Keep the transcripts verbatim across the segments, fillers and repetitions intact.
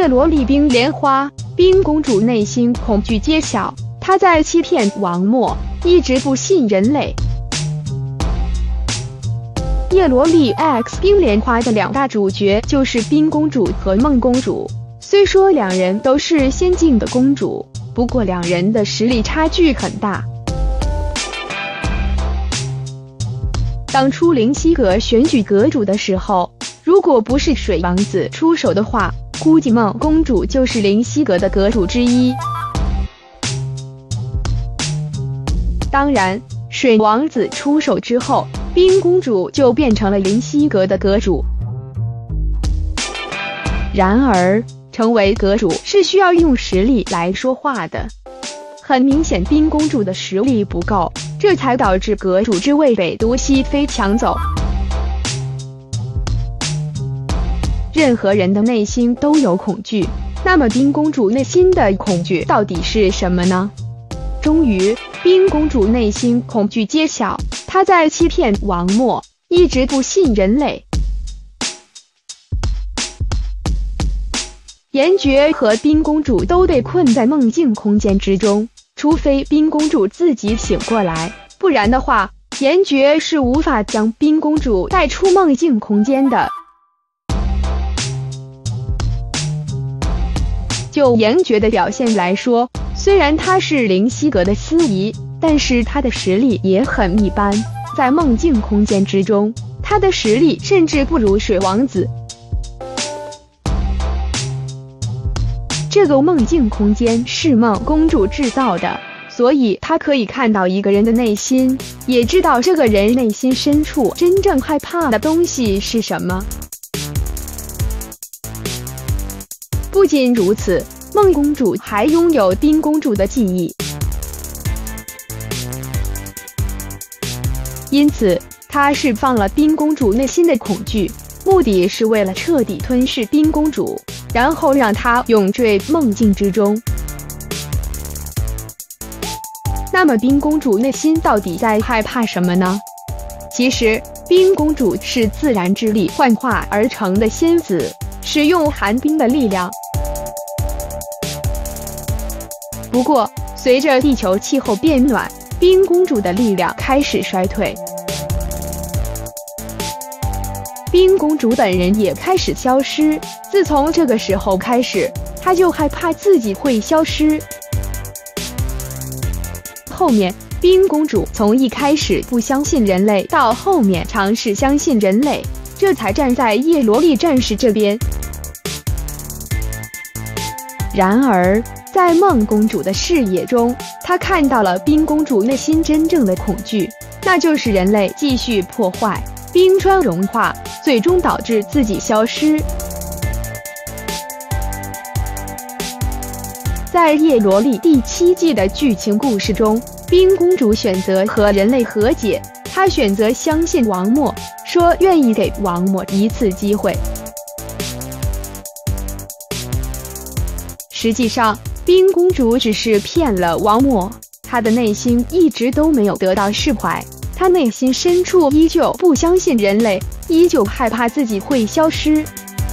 叶罗丽冰莲花，冰公主内心恐惧揭晓，她在欺骗王默，一直不信人类。叶罗丽 X 冰莲花的两大主角就是冰公主和梦公主，虽说两人都是仙境的公主，不过两人的实力差距很大。当初灵犀阁选举阁主的时候，如果不是水王子出手的话，估计梦公主就是灵犀阁的阁主之一。当然，水王子出手之后，冰公主就变成了灵犀阁的阁主。然而，成为阁主是需要用实力来说话的。很明显，冰公主的实力不够，这才导致阁主之位被毒熹妃抢走。任何人的内心都有恐惧，那么冰公主内心的恐惧到底是什么呢？终于，冰公主内心恐惧揭晓，她在欺骗王默，一直不信人类。颜爵和冰公主都被困在梦境空间之中，除非冰公主自己醒过来，不然的话，颜爵是无法将冰公主带出梦境空间的。就颜爵的表现来说，虽然他是灵犀阁的司仪，但是他的实力也很一般，在梦境空间之中，他的实力甚至不如水王子。这个梦境空间是梦公主制造的，所以她可以看到一个人的内心，也知道这个人内心深处真正害怕的东西是什么。不仅如此，梦公主还拥有冰公主的记忆，因此她释放了冰公主内心的恐惧，目的是为了彻底吞噬冰公主，然后让她永坠梦境之中。那么冰公主内心到底在害怕什么呢？其实冰公主是自然之力幻化而成的仙子，使用寒冰的力量。不过，随着地球气候变暖，冰公主的力量开始衰退，冰公主本人也开始消失。自从这个时候开始，她就害怕自己会消失。后面，冰公主从一开始不相信人类，到后面尝试相信人类，这才站在叶罗丽战士这边。然而，在梦公主的视野中，她看到了冰公主内心真正的恐惧，那就是人类继续破坏，冰川融化，最终导致自己消失。在叶罗丽第七季的剧情故事中，冰公主选择和人类和解，她选择相信王默，说愿意给王默一次机会。实际上，冰公主只是骗了王默，她的内心一直都没有得到释怀，她内心深处依旧不相信人类，依旧害怕自己会消失。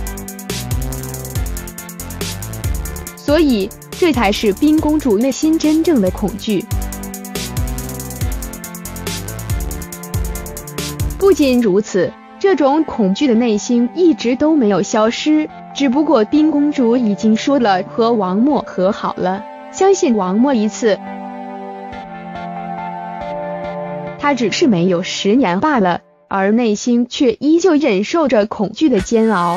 所以，这才是冰公主内心真正的恐惧。不仅如此，这种恐惧的内心一直都没有消失，只不过冰公主已经说了和王默和好了，相信王默一次。她只是没有食言罢了，而内心却依旧忍受着恐惧的煎熬。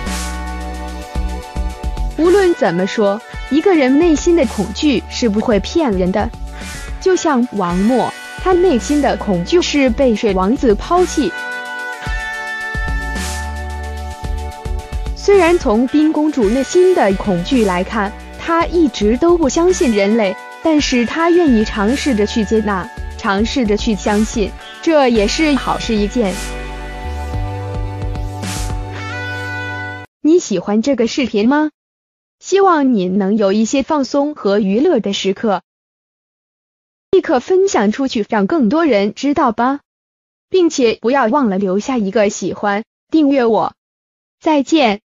无论怎么说，一个人内心的恐惧是不会骗人的。就像王默，他内心的恐惧是被水王子抛弃。虽然从冰公主内心的恐惧来看，她一直都不相信人类，但是她愿意尝试着去接纳，尝试着去相信，这也是好事一件。你喜欢这个视频吗？希望你能有一些放松和娱乐的时刻，立刻分享出去，让更多人知道吧，并且不要忘了留下一个喜欢，订阅我。再见。